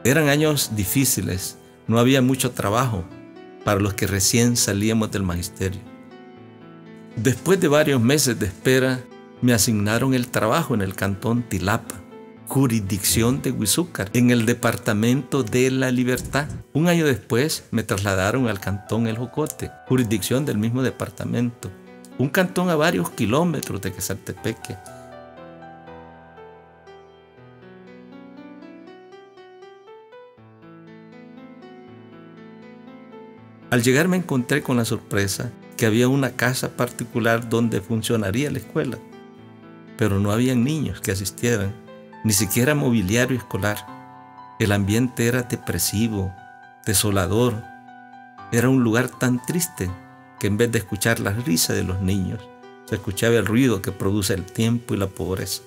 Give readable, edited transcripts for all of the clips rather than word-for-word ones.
Eran años difíciles, no había mucho trabajo para los que recién salíamos del magisterio. Después de varios meses de espera, me asignaron el trabajo en el cantón Tilapa, jurisdicción de Huizúcar, en el departamento de La Libertad. Un año después me trasladaron al cantón El Jocote, jurisdicción del mismo departamento, un cantón a varios kilómetros de Quezaltepeque. Al llegar me encontré con la sorpresa que había una casa particular donde funcionaría la escuela, pero no habían niños que asistieran, ni siquiera mobiliario escolar. El ambiente era depresivo, desolador. Era un lugar tan triste que en vez de escuchar la risa de los niños, se escuchaba el ruido que produce el tiempo y la pobreza.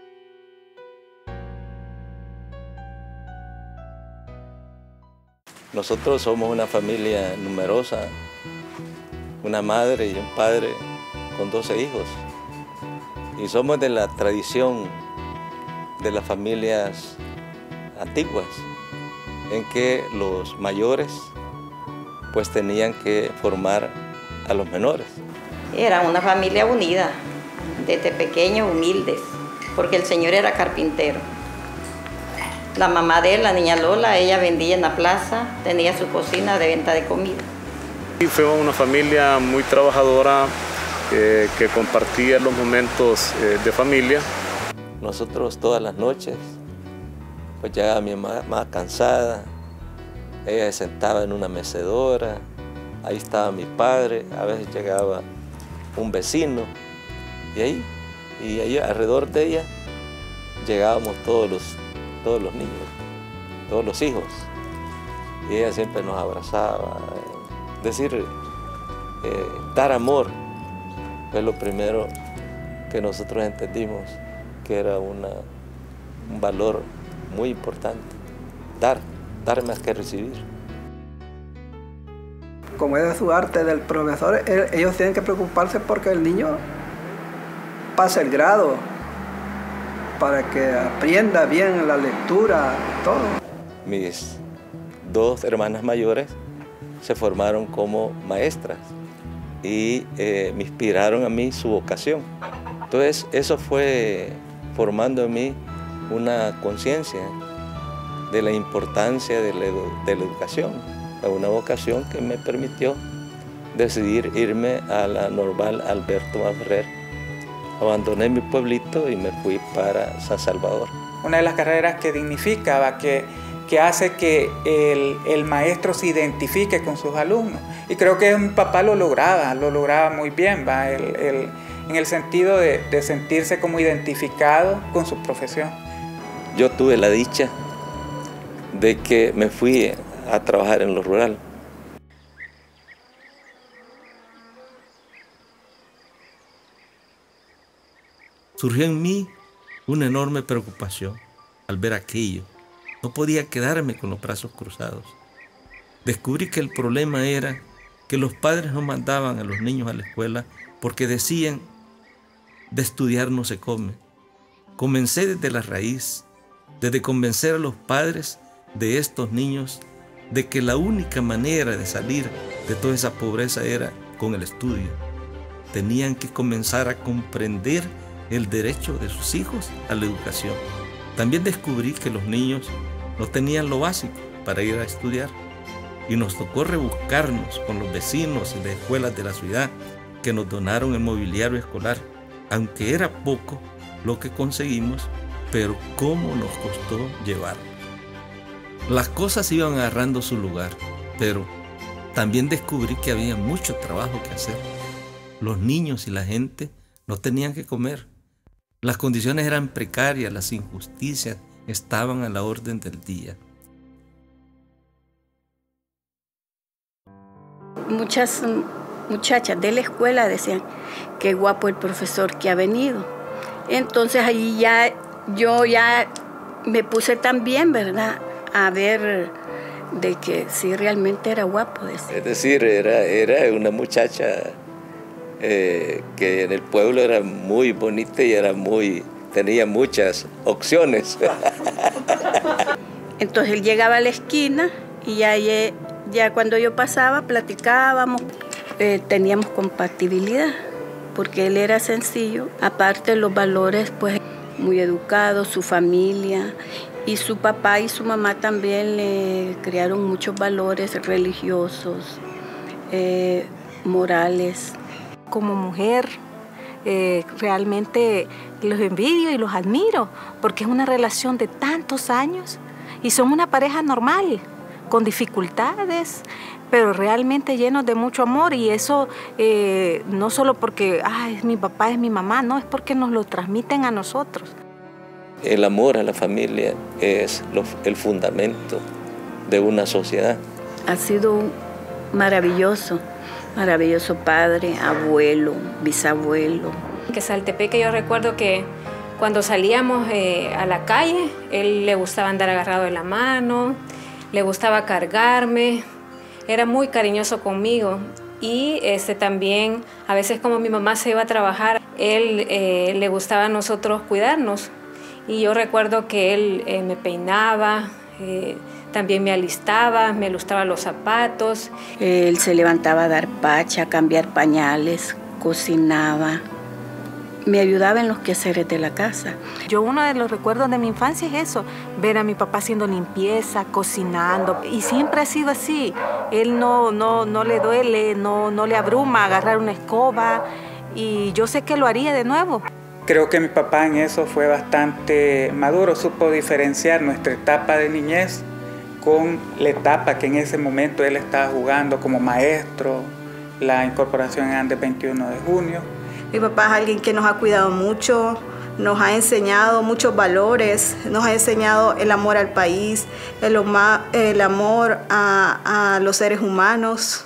Nosotros somos una familia numerosa, una madre y un padre con 12 hijos. Y somos de la tradición de las familias antiguas, en que los mayores pues tenían que formar a los menores. Era una familia unida, desde pequeños, humildes, porque el señor era carpintero. La mamá de él, la niña Lola, ella vendía en la plaza, tenía su cocina de venta de comida. Y fue una familia muy trabajadora que compartía los momentos de familia. Nosotros todas las noches, pues llegaba mi mamá cansada, ella se sentaba en una mecedora, ahí estaba mi padre, a veces llegaba un vecino, y ahí alrededor de ella llegábamos todos los niños, todos los hijos, y ella siempre nos abrazaba. Decir, dar amor fue lo primero que nosotros entendimos que era un valor muy importante. Dar más que recibir. Como es de su arte del profesor, ellos tienen que preocuparse porque el niño pase el grado, para que aprenda bien la lectura, todo. Mis dos hermanas mayores se formaron como maestras y me inspiraron a mí su vocación. Entonces eso fue formando en mí una conciencia de la importancia de la educación, una vocación que me permitió decidir irme a la Normal Alberto Maferrer. Abandoné mi pueblito y me fui para San Salvador. Una de las carreras que dignifica, que hace que el maestro se identifique con sus alumnos. Y creo que mi papá lo lograba muy bien, en el sentido de sentirse como identificado con su profesión. Yo tuve la dicha de que me fui a trabajar en lo rural. Surgió en mí una enorme preocupación al ver aquello. No podía quedarme con los brazos cruzados. Descubrí que el problema era que los padres no mandaban a los niños a la escuela porque decían, de estudiar no se come. Comencé desde la raíz, desde convencer a los padres de estos niños de que la única manera de salir de toda esa pobreza era con el estudio. Tenían que comenzar a comprender el derecho de sus hijos a la educación. También descubrí que los niños no tenían lo básico para ir a estudiar y nos tocó rebuscarnos con los vecinos y las escuelas de la ciudad que nos donaron el mobiliario escolar, aunque era poco lo que conseguimos, pero cómo nos costó llevarlo. Las cosas iban agarrando su lugar, pero también descubrí que había mucho trabajo que hacer. Los niños y la gente no tenían que comer. Las condiciones eran precarias, las injusticias estaban a la orden del día. Muchas muchachas de la escuela decían, qué guapo el profesor que ha venido. Entonces ahí yo me puse también, ¿verdad?, a ver de que sí realmente era guapo. Decía. Es decir, era una muchacha que en el pueblo era muy bonita y tenía muchas opciones. Entonces él llegaba a la esquina y ya cuando yo pasaba platicábamos, teníamos compatibilidad, porque él era sencillo. Aparte los valores, pues muy educados, su familia y su papá y su mamá también le crearon muchos valores religiosos, morales. Como mujer, realmente los envidio y los admiro, porque es una relación de tantos años y son una pareja normal, con dificultades, pero realmente llenos de mucho amor, y eso no solo porque es mi papá, es mi mamá, no, es porque nos lo transmiten a nosotros. El amor a la familia es el fundamento de una sociedad. Ha sido maravilloso padre, abuelo, bisabuelo. Que Saltepeque, yo recuerdo que cuando salíamos a la calle, él le gustaba andar agarrado de la mano, le gustaba cargarme, era muy cariñoso conmigo. Y también, a veces como mi mamá se iba a trabajar, él le gustaba a nosotros cuidarnos. Y yo recuerdo que él me peinaba, también me alistaba, me lustraba los zapatos. Él se levantaba a dar pacha, a cambiar pañales, cocinaba. Me ayudaba en los quehaceres de la casa. Yo uno de los recuerdos de mi infancia es eso, ver a mi papá haciendo limpieza, cocinando, y siempre ha sido así. Él no le duele, no le abruma agarrar una escoba, y yo sé que lo haría de nuevo. Creo que mi papá en eso fue bastante maduro, supo diferenciar nuestra etapa de niñez con la etapa que en ese momento él estaba jugando como maestro, la incorporación en Andes 21 de junio. Mi papá es alguien que nos ha cuidado mucho, nos ha enseñado muchos valores, nos ha enseñado el amor al país, el amor a los seres humanos.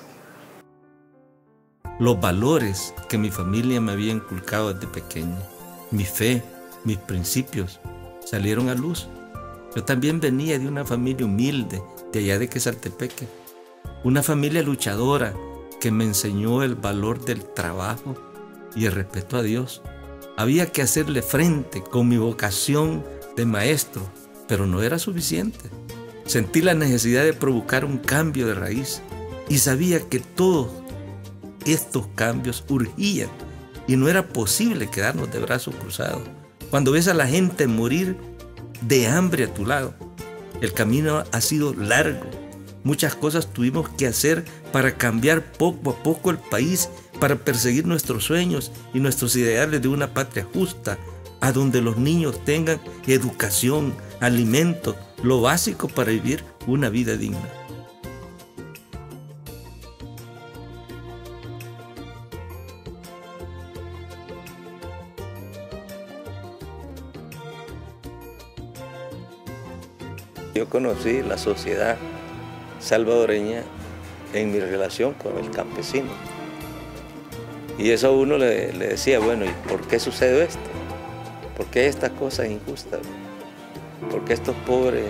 Los valores que mi familia me había inculcado desde pequeño, mi fe, mis principios, salieron a luz. Yo también venía de una familia humilde, de allá de Quesaltepeque, una familia luchadora que me enseñó el valor del trabajo y el respeto a Dios. Había que hacerle frente con mi vocación de maestro, pero no era suficiente. Sentí la necesidad de provocar un cambio de raíz y sabía que todos estos cambios urgían y no era posible quedarnos de brazos cruzados. Cuando ves a la gente morir de hambre a tu lado, el camino ha sido largo. Muchas cosas tuvimos que hacer para cambiar poco a poco el país, para perseguir nuestros sueños y nuestros ideales de una patria justa, a donde los niños tengan educación, alimento, lo básico para vivir una vida digna. Yo conocí la sociedad salvadoreña en mi relación con el campesino. Y eso a uno le decía, bueno, ¿y por qué sucede esto? ¿Por qué estas cosas injustas? ¿Por qué estos pobres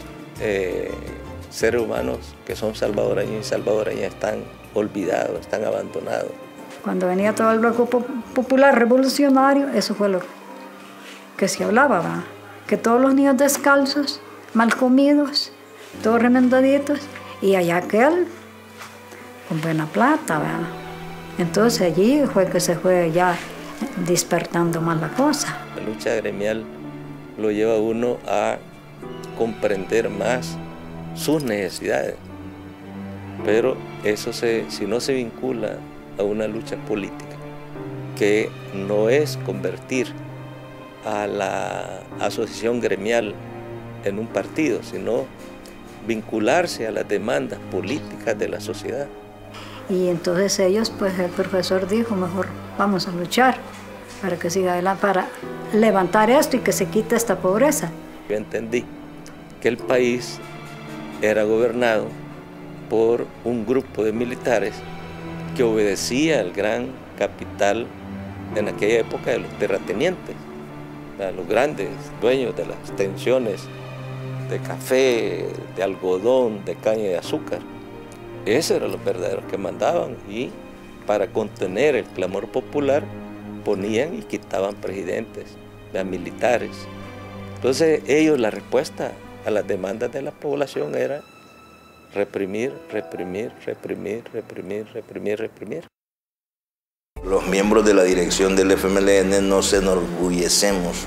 seres humanos que son salvadoreños y salvadoreñas están olvidados, están abandonados? Cuando venía todo el bloque popular revolucionario, eso fue lo que se hablaba, ¿verdad? Que todos los niños descalzos, mal comidos, todos remendaditos, y allá aquel con buena plata, ¿verdad? Entonces allí fue que se fue ya despertando más la cosa. La lucha gremial lo lleva a uno a comprender más sus necesidades, pero eso si no se vincula a una lucha política, que no es convertir a la asociación gremial en un partido, sino vincularse a las demandas políticas de la sociedad. Y entonces ellos, pues el profesor dijo, mejor vamos a luchar para que siga adelante, para levantar esto y que se quite esta pobreza. Yo entendí que el país era gobernado por un grupo de militares que obedecía al gran capital en aquella época de los terratenientes, a los grandes dueños de las extensiones de café, de algodón, de caña de azúcar. Esos eran los verdaderos que mandaban, y para contener el clamor popular ponían y quitaban presidentes, militares. Entonces ellos, la respuesta a las demandas de la población era reprimir, reprimir, reprimir, reprimir, reprimir, reprimir. Los miembros de la dirección del FMLN nos enorgullecemos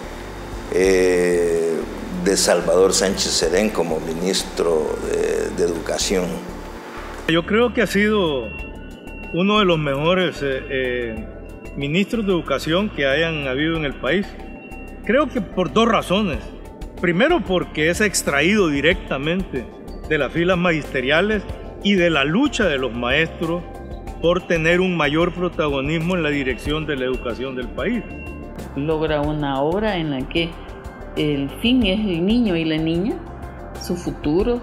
de Salvador Sánchez Serén como ministro de Educación. Yo creo que ha sido uno de los mejores ministros de educación que hayan habido en el país. Creo que por dos razones. Primero, porque es extraído directamente de las filas magisteriales y de la lucha de los maestros por tener un mayor protagonismo en la dirección de la educación del país. Logra una obra en la que el fin es el niño y la niña, su futuro,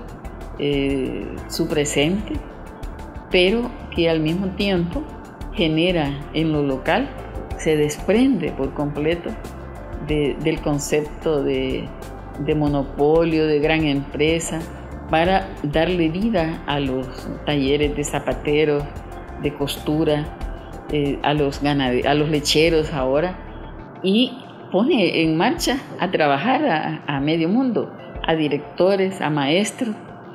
su presente, pero que al mismo tiempo genera en lo local, se desprende por completo del concepto de monopolio, de gran empresa, para darle vida a los talleres de zapateros, de costura, a los lecheros ahora, y pone en marcha a trabajar a medio mundo, a directores, a maestros,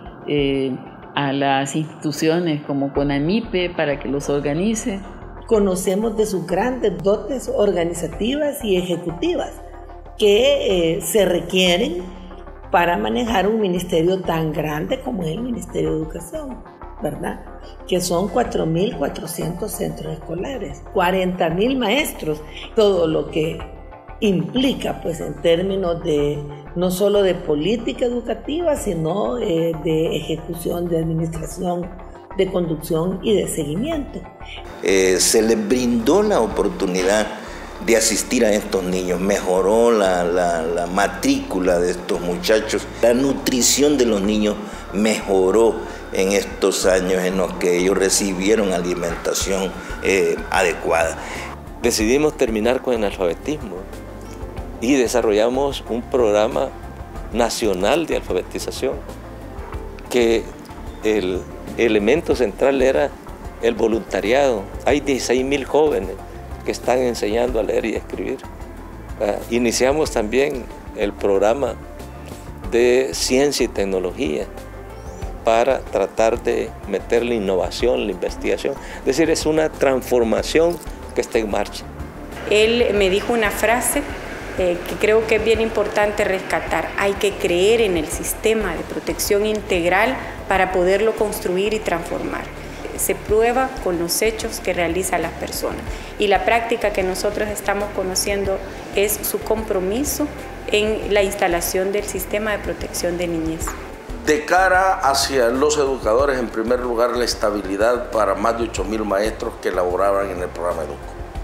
a las instituciones como CONAMIPE para que los organice. Conocemos de sus grandes dotes organizativas y ejecutivas que se requieren para manejar un ministerio tan grande como es el Ministerio de Educación, ¿verdad? Que son 4.400 centros escolares, 40.000 maestros, todo lo que implica, pues, en términos de no solo de política educativa, sino de ejecución, de administración, de conducción y de seguimiento. Se les brindó la oportunidad de asistir a estos niños, mejoró la matrícula de estos muchachos, la nutrición de los niños mejoró en estos años en los que ellos recibieron alimentación adecuada. Decidimos terminar con el analfabetismo y desarrollamos un programa nacional de alfabetización que el elemento central era el voluntariado. Hay 16.000 jóvenes que están enseñando a leer y a escribir. Iniciamos también el programa de ciencia y tecnología para tratar de meter la innovación, la investigación. Es decir, es una transformación que está en marcha. Él me dijo una frase que creo que es bien importante rescatar. Hay que creer en el sistema de protección integral para poderlo construir y transformar. Se prueba con los hechos que realizan las personas. Y la práctica que nosotros estamos conociendo es su compromiso en la instalación del sistema de protección de niñez. De cara hacia los educadores, en primer lugar, la estabilidad para más de 8.000 maestros que laboraban en el programa EDUCO.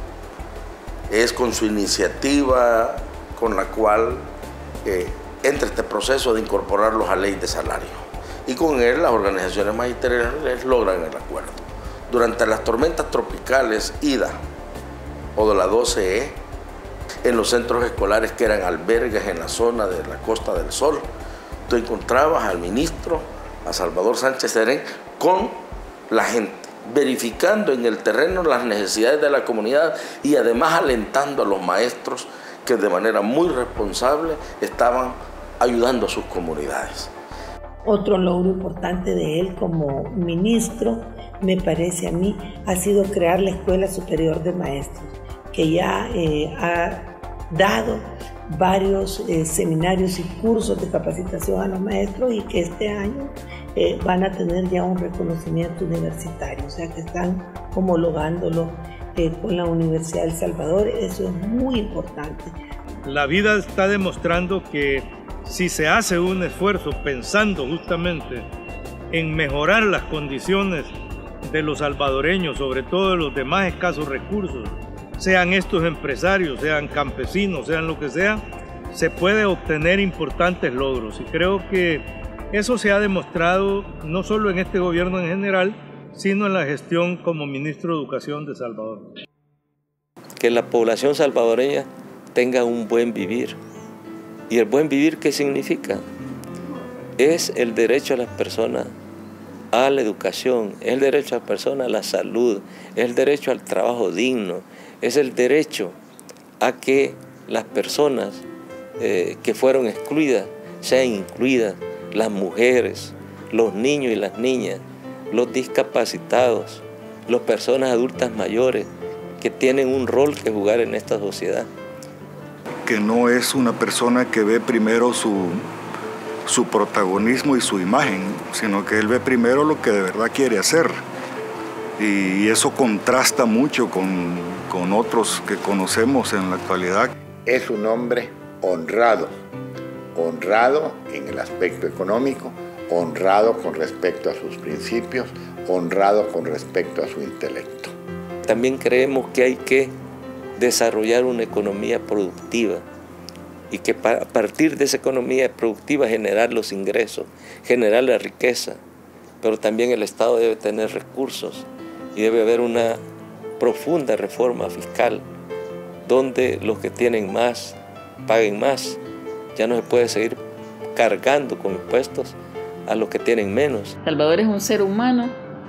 Es con su iniciativa con la cual entra este proceso de incorporarlos a ley de salario. Y con él las organizaciones magisteriales logran el acuerdo. Durante las tormentas tropicales Ida o de la 12E, en los centros escolares que eran albergues en la zona de la Costa del Sol, tú encontrabas al ministro, a Salvador Sánchez Serén, con la gente, verificando en el terreno las necesidades de la comunidad y además alentando a los maestros que de manera muy responsable estaban ayudando a sus comunidades. Otro logro importante de él como ministro, me parece a mí, ha sido crear la Escuela Superior de Maestros, que ya ha dado varios seminarios y cursos de capacitación a los maestros y que este año van a tener ya un reconocimiento universitario, o sea que están homologándolo con la Universidad de El Salvador. Eso es muy importante. La vida está demostrando que si se hace un esfuerzo pensando justamente en mejorar las condiciones de los salvadoreños, sobre todo de los de más escasos recursos, sean estos empresarios, sean campesinos, sean lo que sea, se puede obtener importantes logros. Y creo que eso se ha demostrado no solo en este gobierno en general, sino en la gestión como ministro de Educación de Salvador. Que la población salvadoreña tenga un buen vivir. ¿Y el buen vivir qué significa? Es el derecho a las personas a la educación, es el derecho a las personas a la salud, es el derecho al trabajo digno, es el derecho a que las personas que fueron excluidas sean incluidas las mujeres, los niños y las niñas, los discapacitados, las personas adultas mayores que tienen un rol que jugar en esta sociedad. Que no es una persona que ve primero su protagonismo y su imagen, sino que él ve primero lo que de verdad quiere hacer. Y eso contrasta mucho con otros que conocemos en la actualidad. Es un hombre honrado, honrado en el aspecto económico, honrado con respecto a sus principios, honrado con respecto a su intelecto. También creemos que hay que desarrollar una economía productiva y que a partir de esa economía productiva generar los ingresos, generar la riqueza, pero también el Estado debe tener recursos y debe haber una profunda reforma fiscal donde los que tienen más paguen más. Ya no se puede seguir cargando con impuestos a los que tienen menos. Salvador es un ser humano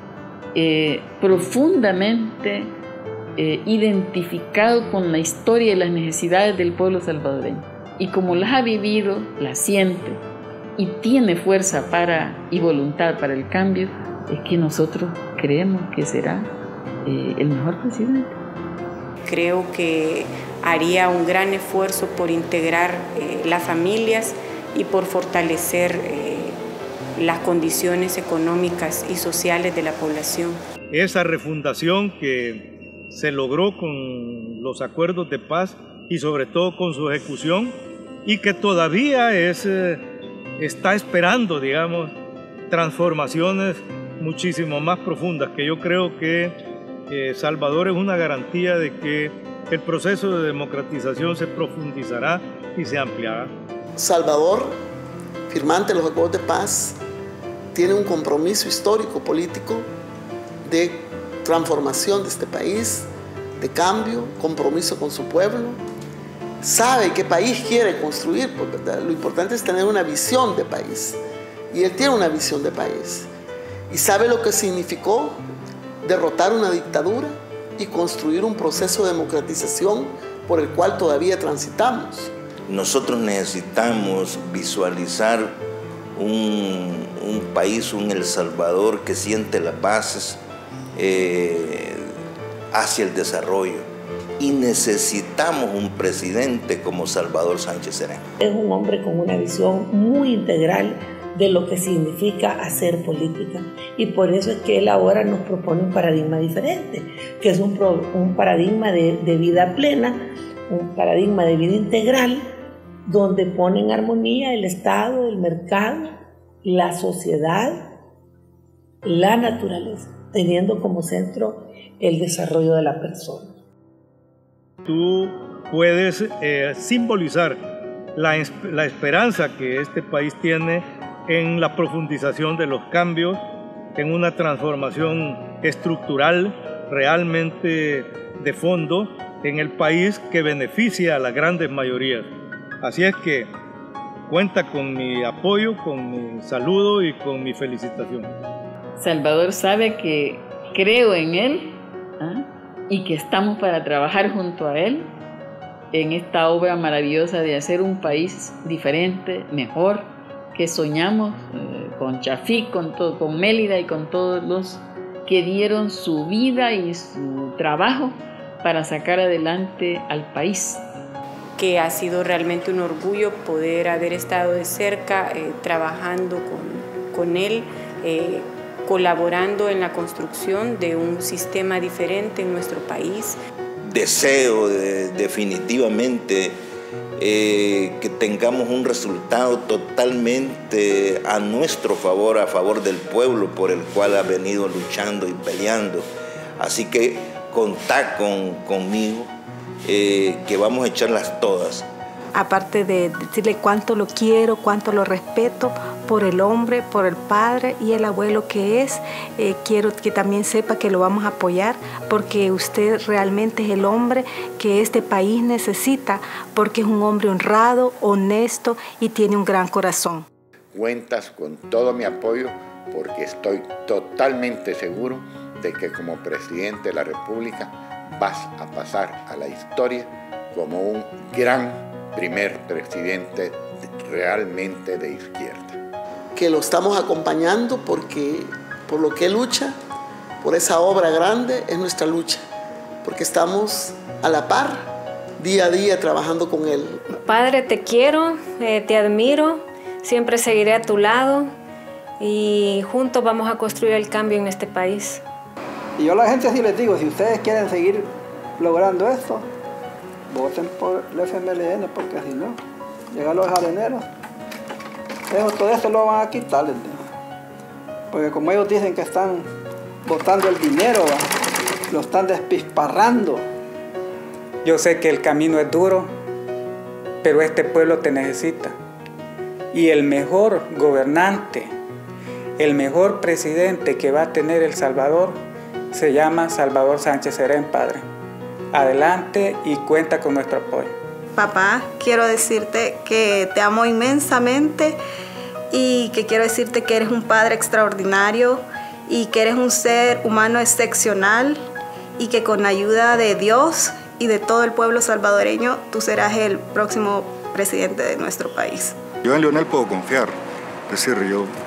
profundamente identificado con la historia y las necesidades del pueblo salvadoreño. Y como las ha vivido, las siente y tiene fuerza y voluntad para el cambio, es que nosotros creemos que será el mejor presidente. Creo que haría un gran esfuerzo por integrar las familias y por fortalecer las condiciones económicas y sociales de la población. Esa refundación que se logró con los acuerdos de paz y sobre todo con su ejecución y que todavía está esperando, digamos, transformaciones muchísimo más profundas, que yo creo que Salvador es una garantía de que el proceso de democratización se profundizará y se ampliará. Salvador, firmante de los acuerdos de paz, tiene un compromiso histórico, político, de transformación de este país, de cambio, compromiso con su pueblo. Sabe qué país quiere construir, porque lo importante es tener una visión de país. Y él tiene una visión de país. Y sabe lo que significó derrotar una dictadura y construir un proceso de democratización por el cual todavía transitamos. Nosotros necesitamos visualizar un país, un El Salvador que siente las bases hacia el desarrollo. Y necesitamos un presidente como Salvador Sánchez Serén. Es un hombre con una visión muy integral de lo que significa hacer política, y por eso es que él ahora nos propone un paradigma diferente, que es un paradigma de vida plena, un paradigma de vida integral, donde pone en armonía el Estado, el mercado, la sociedad, la naturaleza, teniendo como centro el desarrollo de la persona. Tú puedes simbolizar la esperanza que este país tiene en la profundización de los cambios, en una transformación estructural realmente de fondo en el país que beneficia a las grandes mayorías. Así es que cuenta con mi apoyo, con mi saludo y con mi felicitación. Salvador sabe que creo en él y que estamos para trabajar junto a él en esta obra maravillosa de hacer un país diferente, mejor, que soñamos con Chafik, con Mélida y con todos los que dieron su vida y su trabajo para sacar adelante al país. Que ha sido realmente un orgullo poder haber estado de cerca trabajando con él, colaborando en la construcción de un sistema diferente en nuestro país. Deseo definitivamente que tengamos un resultado totalmente a nuestro favor, a favor del pueblo por el cual ha venido luchando y peleando. Así que contá conmigo, que vamos a echarlas todas. Aparte de decirle cuánto lo quiero, cuánto lo respeto por el hombre, por el padre y el abuelo que es, quiero que también sepa que lo vamos a apoyar porque usted realmente es el hombre que este país necesita, porque es un hombre honrado, honesto y tiene un gran corazón. Cuentas con todo mi apoyo porque estoy totalmente seguro de que como presidente de la República vas a pasar a la historia como un gran primer presidente realmente de izquierda. Que lo estamos acompañando porque por lo que él lucha, por esa obra grande, es nuestra lucha, porque estamos a la par, día a día, trabajando con él. Padre, te quiero, te admiro, siempre seguiré a tu lado y juntos vamos a construir el cambio en este país. Y yo a la gente sí les digo, si ustedes quieren seguir logrando esto, voten por el FMLN, porque si no, llegan los areneros, todo esto lo van a quitar, porque como ellos dicen que están botando el dinero, lo están despisparrando. Yo sé que el camino es duro, pero este pueblo te necesita. Y el mejor gobernante, el mejor presidente que va a tener El Salvador, se llama Salvador Sánchez Serén, padre. Adelante y cuenta con nuestro apoyo. Papá, quiero decirte que te amo inmensamente y que quiero decirte que eres un padre extraordinario y que eres un ser humano excepcional y que con la ayuda de Dios y de todo el pueblo salvadoreño, tú serás el próximo presidente de nuestro país. Yo en Leonel puedo confiar, es decir,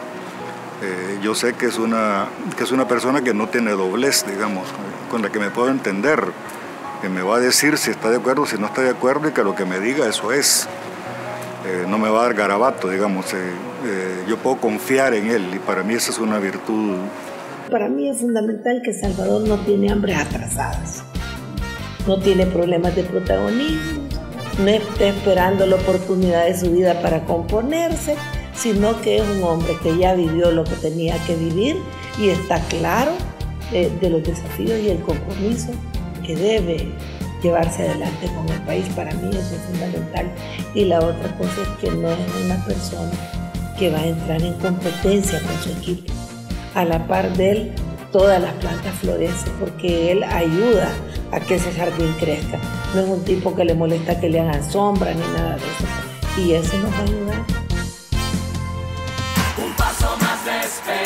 yo sé que es una persona que no tiene doblez, digamos, con la que me puedo entender, que me va a decir si está de acuerdo, si no está de acuerdo y que lo que me diga eso es. No me va a dar garabato, digamos, yo puedo confiar en él y para mí esa es una virtud. Para mí es fundamental que Salvador no tiene hambres atrasadas, no tiene problemas de protagonismo, no está esperando la oportunidad de su vida para componerse, sino que es un hombre que ya vivió lo que tenía que vivir y está claro de los desafíos y el compromiso que debe llevarse adelante con el país. Para mí eso es fundamental. Y la otra cosa es que no es una persona que va a entrar en competencia con su equipo. A la par de él, todas las plantas florecen porque él ayuda a que ese jardín crezca. No es un tipo que le molesta que le hagan sombra ni nada de eso. Y eso nos va a ayudar. Un paso más de esperanza.